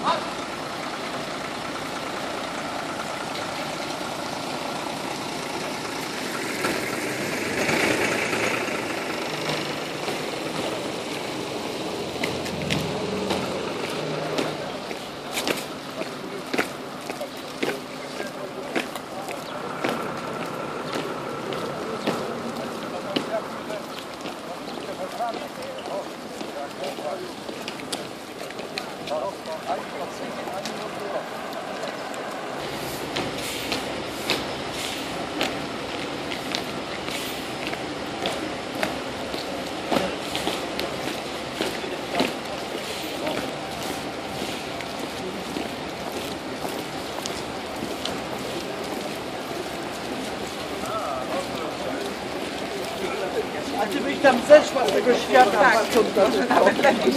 A ty byś tam zeszła z tego świata, tak, nawet lepiej.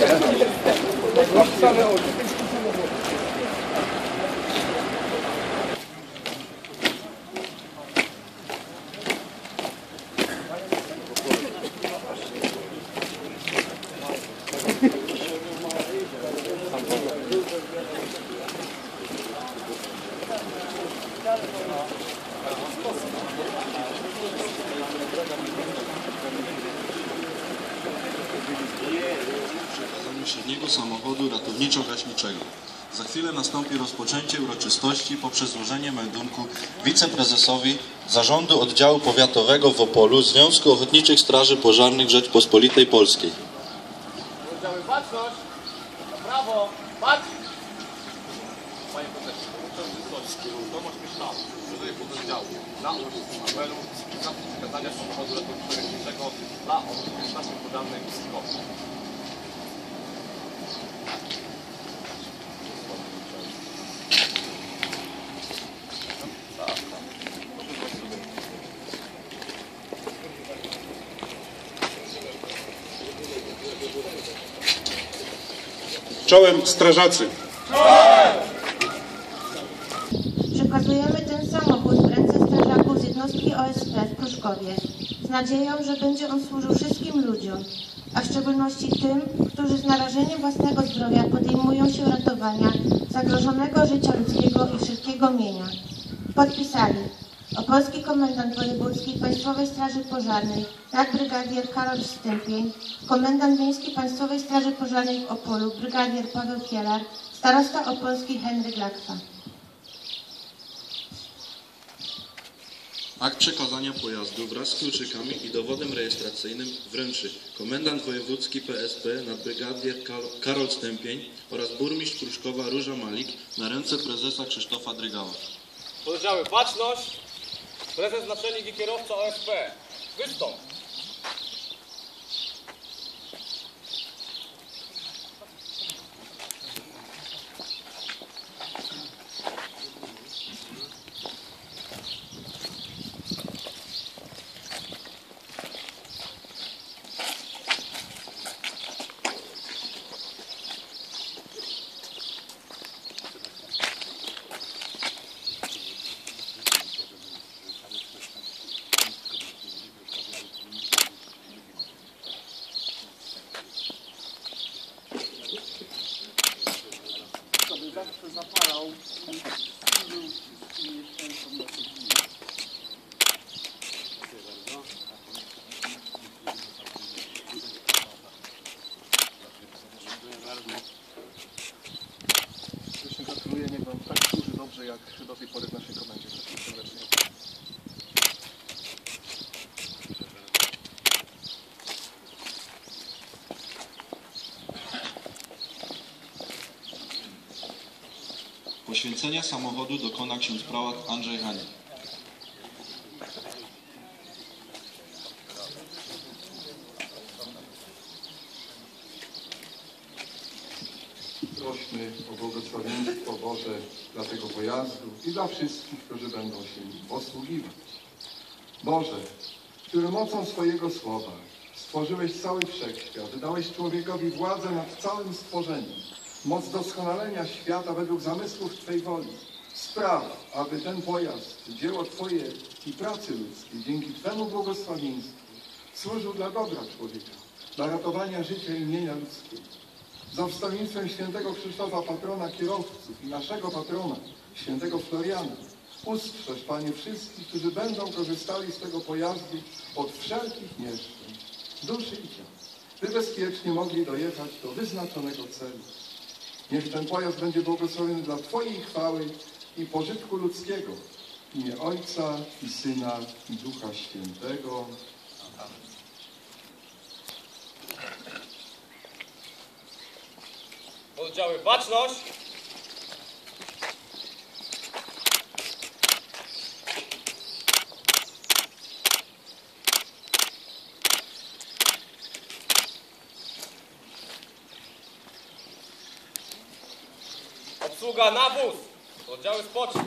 Średniego samochodu ratowniczo-gaśniczego. Za chwilę nastąpi rozpoczęcie uroczystości poprzez złożenie meldunku wiceprezesowi Zarządu Oddziału Powiatowego w Opolu Związku Ochotniczych Straży Pożarnych Rzeczpospolitej Polskiej. Oddziały, baczność! Na prawo! Patrz! Panie prezesie, Tomasz Myślał, przewodniczący pododdziału dla apelu na przekazania samochodu ratowniczo-gaśniczego dla ochotniczych straży pożarnych w Opolu. Czołem strażacy! Przekazujemy ten samochód w ręce strażaków z jednostki OSP w Pruszkowie z nadzieją, że będzie on służył wszystkim ludziom, a w szczególności tym, którzy z narażeniem własnego zdrowia podejmują się ratowania zagrożonego życia ludzkiego i wszelkiego mienia. Podpisali opolski komendant wojewódzki Państwowej Straży Pożarnej nadbrygadier Karol Stępień, komendant miejski Państwowej Straży Pożarnej w Opolu brygadier Paweł Kielar, starosta opolski Henryk Lakwa. Akt przekazania pojazdu wraz z kluczykami i dowodem rejestracyjnym wręczy komendant wojewódzki PSP nadbrygadier Karol Stępień oraz burmistrz Pruszkowa Róża Malik na ręce prezesa Krzysztofa Drygała. Pododdziały, baczność! Prezes, naczelnik i kierowca OSP. Wystąp! Zawsze zapalał i służył wszystkim mieszkańcom naszych gmin. Serdecznie gratuluję, niech Wam tak służy dobrze jak do tej pory w naszej komendzie. Serdecznie. Poświęcenia samochodu dokona ksiądz prałat Andrzej Hani. Prośmy o błogosławieństwo Boże dla tego pojazdu i dla wszystkich, którzy będą się nim posługiwać. Boże, który mocą swojego słowa stworzyłeś cały wszechświat, dałeś człowiekowi władzę nad całym stworzeniem, moc doskonalenia świata według zamysłów Twej woli. Spraw, aby ten pojazd, dzieło Twoje i pracy ludzkiej, dzięki Twemu błogosławieństwu, służył dla dobra człowieka, dla ratowania życia i mienia ludzkiego. za wstawiennictwem świętego Krzysztofa, patrona kierowców i naszego patrona, świętego Floriana, ustrzeż, Panie, wszystkich, którzy będą korzystali z tego pojazdu od wszelkich nieszczęść, duszy i ciała, by bezpiecznie mogli dojechać do wyznaczonego celu. Niech ten pojazd będzie błogosławiony dla Twojej chwały i pożytku ludzkiego. W imię Ojca i Syna i Ducha Świętego. Oddziały, baczność! Obsługa na wóz! Oddziały spocznij!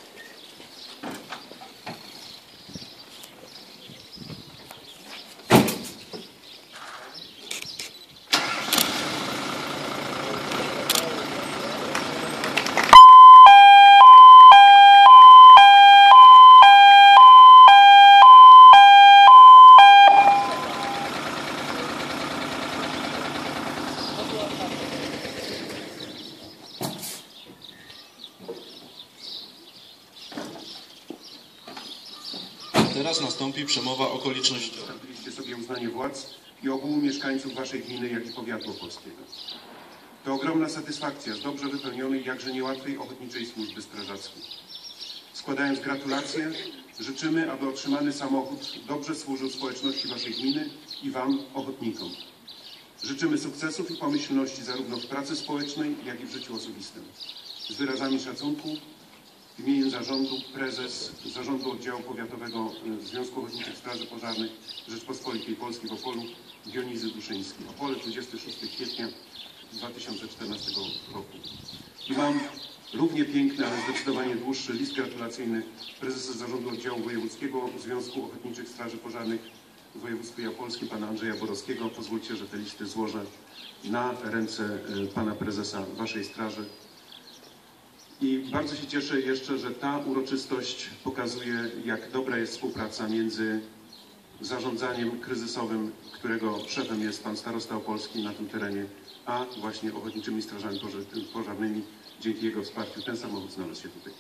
Teraz nastąpi przemowa okolicznościowa. Zastąpiliście sobie uznanie władz i ogółu mieszkańców waszej gminy, jak i powiatu opolskiego. To ogromna satysfakcja z dobrze wypełnionej, jakże niełatwej ochotniczej służby strażackiej. Składając gratulacje, życzymy, aby otrzymany samochód dobrze służył społeczności waszej gminy i wam, ochotnikom. Życzymy sukcesów i pomyślności zarówno w pracy społecznej, jak i w życiu osobistym. Z wyrazami szacunku w imieniu zarządu prezes Zarządu Oddziału Powiatowego Związku Ochotniczych Straży Pożarnych Rzeczpospolitej Polskiej w Opolu Dionizy Duszyński. Opole, 26 kwietnia 2014 roku. I mam równie piękny, ale zdecydowanie dłuższy list gratulacyjny prezesa Zarządu Oddziału Wojewódzkiego Związku Ochotniczych Straży Pożarnych w województwie opolskim, pana Andrzeja Borowskiego. Pozwólcie, że te listy złożę na ręce pana prezesa waszej straży. I bardzo się cieszę jeszcze, że ta uroczystość pokazuje, jak dobra jest współpraca między zarządzaniem kryzysowym, którego szefem jest pan starosta opolski na tym terenie, a właśnie ochotniczymi strażami pożarnymi. Dzięki jego wsparciu ten samochód znalazł się tutaj.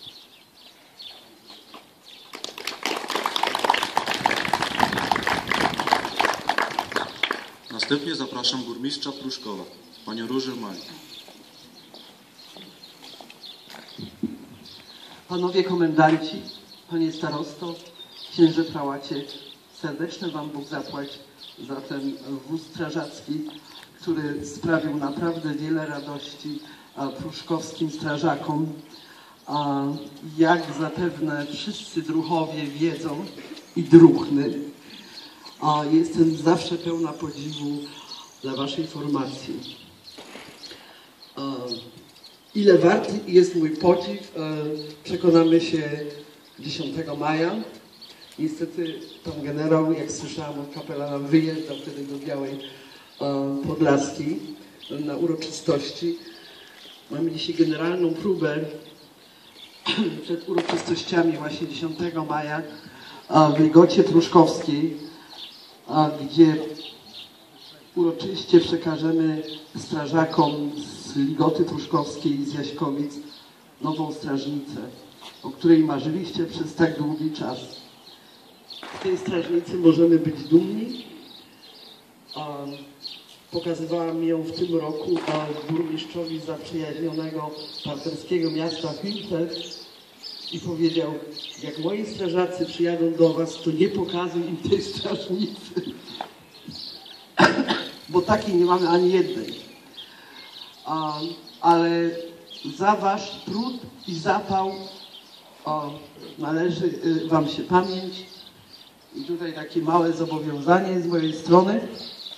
Następnie zapraszam burmistrza Pruszkowa, panią Różę Maj. Panowie komendanci, panie starosto, księże prałacie, serdeczny wam Bóg zapłać za ten wóz strażacki, który sprawił naprawdę wiele radości pruszkowskim strażakom. Jak zapewne wszyscy druhowie wiedzą i druhny, jestem zawsze pełna podziwu dla waszej formacji. Ile wart jest mój podziw, przekonamy się 10 maja. Niestety pan generał, jak słyszałam od kapelana, wyjeżdżał wtedy do Białej Podlaskiej na uroczystości. Mamy dzisiaj generalną próbę przed uroczystościami właśnie 10 maja w Ligocie Pruszkowskiej, gdzie uroczyście przekażemy strażakom z Ligoty Pruszkowskiej i z Jaśkowic nową strażnicę, o której marzyliście przez tak długi czas. Z tej strażnicy możemy być dumni. Pokazywałam ją w tym roku burmistrzowi zaprzyjaźnionego partnerskiego miasta Hilfeld i powiedział: jak moi strażacy przyjadą do was, to nie pokazuj im tej strażnicy, bo takiej nie mamy ani jednej. Ale za wasz trud i zapał należy wam się pamięć. I tutaj takie małe zobowiązanie z mojej strony.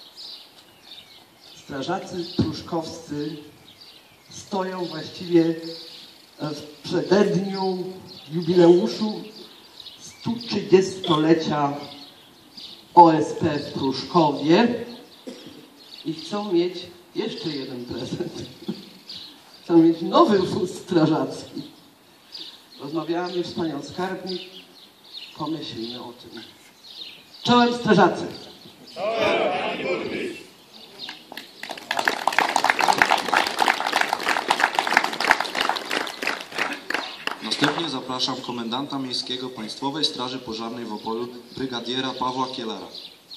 Strażacy pruszkowscy stoją właściwie w przededniu jubileuszu 130-lecia OSP w Pruszkowie i chcą mieć jeszcze jeden prezent. Chcą mieć nowy wóz strażacki. Rozmawiałam już z panią skarbnik. Pomyślmy o tym. Czołem strażacy! Czołem, panie burmistrz! Następnie zapraszam komendanta miejskiego Państwowej Straży Pożarnej w Opolu, brygadiera Pawła Kielara.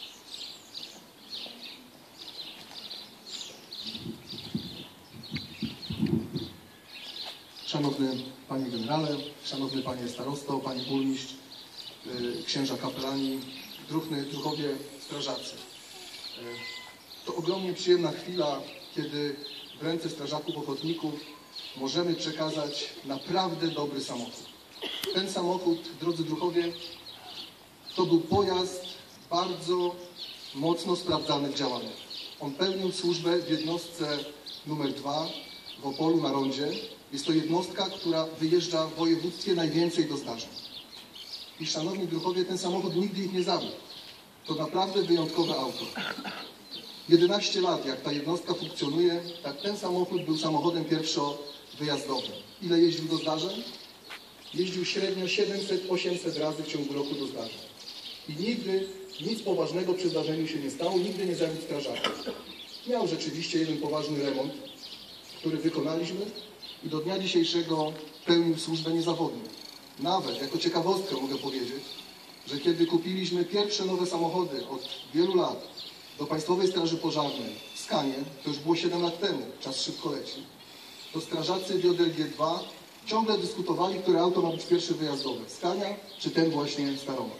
Szanowny Panie Generale, Szanowny Panie Starosto, Panie Burmistrz, księża kapelani, druhowie strażacy. To ogromnie przyjemna chwila, kiedy w ręce strażaków ochotników możemy przekazać naprawdę dobry samochód. Ten samochód, drodzy druhowie, to był pojazd bardzo mocno sprawdzany w działaniach. On pełnił służbę w jednostce numer 2 w Opolu na rondzie. Jest to jednostka, która wyjeżdża w województwie najwięcej do zdarzeń. I szanowni druhowie, ten samochód nigdy ich nie zawiódł. To naprawdę wyjątkowe auto. 11 lat, jak ta jednostka funkcjonuje, tak ten samochód był samochodem pierwszowyjazdowym. Ile jeździł do zdarzeń? Jeździł średnio 700-800 razy w ciągu roku do zdarzeń. I nigdy nic poważnego przy zdarzeniu się nie stało, nigdy nie zawiódł strażaków. Miał rzeczywiście jeden poważny remont, który wykonaliśmy i do dnia dzisiejszego pełnił służbę niezawodnie. Nawet, jako ciekawostkę mogę powiedzieć, że kiedy kupiliśmy pierwsze nowe samochody od wielu lat do Państwowej Straży Pożarnej w Skanie, to już było 7 lat temu, czas szybko leci, to strażacy JLG2 ciągle dyskutowali, które auto ma być pierwsze wyjazdowe, Skania czy ten właśnie Staromak.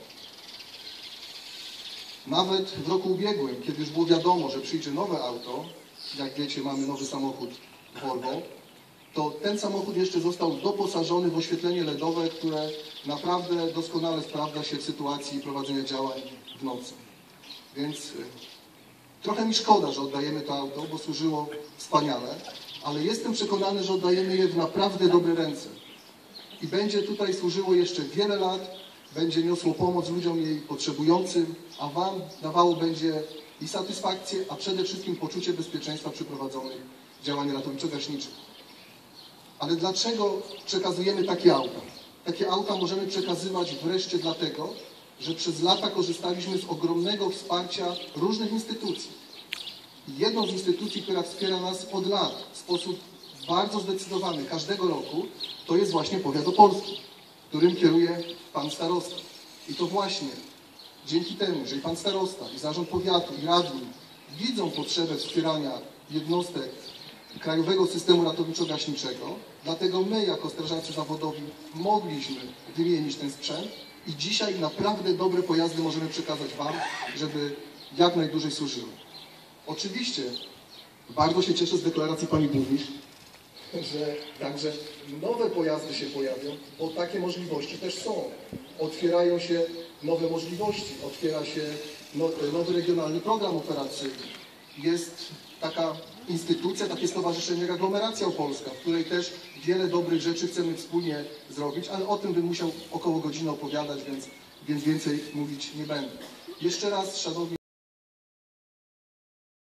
Nawet w roku ubiegłym, kiedy już było wiadomo, że przyjdzie nowe auto, jak wiecie, mamy nowy samochód Volvo, to ten samochód jeszcze został doposażony w oświetlenie LEDowe, które naprawdę doskonale sprawdza się w sytuacji prowadzenia działań w nocy. Więc trochę mi szkoda, że oddajemy to auto, bo służyło wspaniale, ale jestem przekonany, że oddajemy je w naprawdę dobre ręce. I będzie tutaj służyło jeszcze wiele lat, będzie niosło pomoc ludziom jej potrzebującym, a Wam dawało będzie i satysfakcję, a przede wszystkim poczucie bezpieczeństwa przy prowadzonych działaniach ratowniczo-gaśniczych. Ale dlaczego przekazujemy takie auta? Takie auta możemy przekazywać wreszcie dlatego, że przez lata korzystaliśmy z ogromnego wsparcia różnych instytucji. I jedną z instytucji, która wspiera nas od lat w sposób bardzo zdecydowany każdego roku, to jest właśnie powiat opolski, którym kieruje pan starosta. I to właśnie dzięki temu, że i pan starosta, i zarząd powiatu, i radni widzą potrzebę wspierania jednostek Krajowego Systemu Ratowniczo-Gaśniczego, dlatego my, jako strażacy zawodowi, mogliśmy wymienić ten sprzęt i dzisiaj naprawdę dobre pojazdy możemy przekazać Wam, żeby jak najdłużej służyły. Oczywiście bardzo się cieszę z deklaracji Pani Burmistrz, że także nowe pojazdy się pojawią, bo takie możliwości też są. Otwierają się nowe możliwości, otwiera się nowy regionalny program operacyjny. Jest taka instytucja, takie stowarzyszenie jak Aglomeracja Opolska, w której też wiele dobrych rzeczy chcemy wspólnie zrobić, ale o tym bym musiał około godziny opowiadać, więc więcej mówić nie będę. Jeszcze raz, szanowni